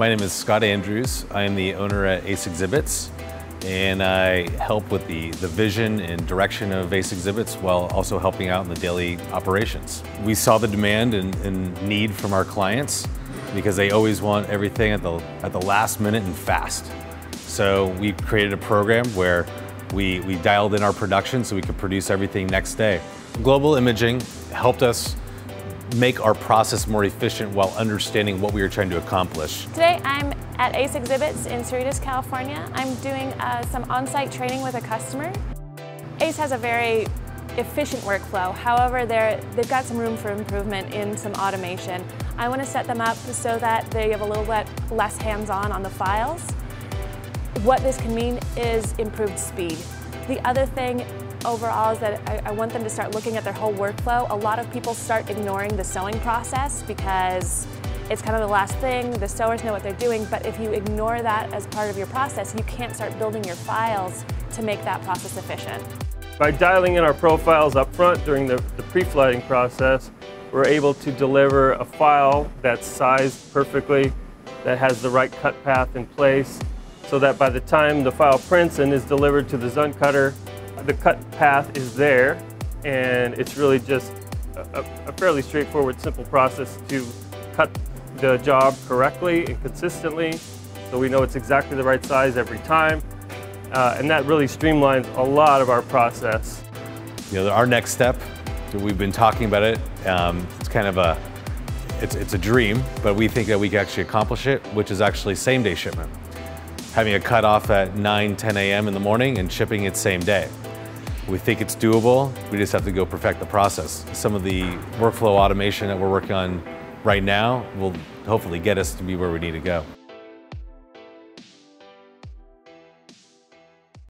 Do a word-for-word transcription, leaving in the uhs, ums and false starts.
My name is Scott Andrews. I am the owner at Ace Exhibits, and I help with the, the vision and direction of Ace Exhibits while also helping out in the daily operations. We saw the demand and, and need from our clients because they always want everything at the, at the last minute and fast. So we created a program where we, we dialed in our production so we could produce everything next day. Global Imaging helped us make our process more efficient while understanding what we were trying to accomplish. Today I'm at Ace Exhibits in Cerritos, California. I'm doing uh, some on-site training with a customer. Ace has a very efficient workflow. However, they're, they've got some room for improvement in some automation. I want to set them up so that they have a little bit less hands-on on the files. What this can mean is improved speed. The other thing overall is that I, I want them to start looking at their whole workflow. A lot of people start ignoring the sewing process because it's kind of the last thing. The sewers know what they're doing, but if you ignore that as part of your process, you can't start building your files to make that process efficient. By dialing in our profiles up front during the, the pre-flighting process, we're able to deliver a file that's sized perfectly, that has the right cut path in place, so that by the time the file prints and is delivered to the Zund cutter, the cut path is there, and it's really just a, a fairly straightforward, simple process to cut the job correctly and consistently, so we know it's exactly the right size every time, uh, and that really streamlines a lot of our process. You know, our next step, we've been talking about it. Um, it's kind of a, it's it's a dream, but we think that we can actually accomplish it, which is actually same-day shipment, having a cutoff at nine, ten A M in the morning and shipping it same day. We think it's doable. We just have to go perfect the process. Some of the workflow automation that we're working on right now will hopefully get us to be where we need to go.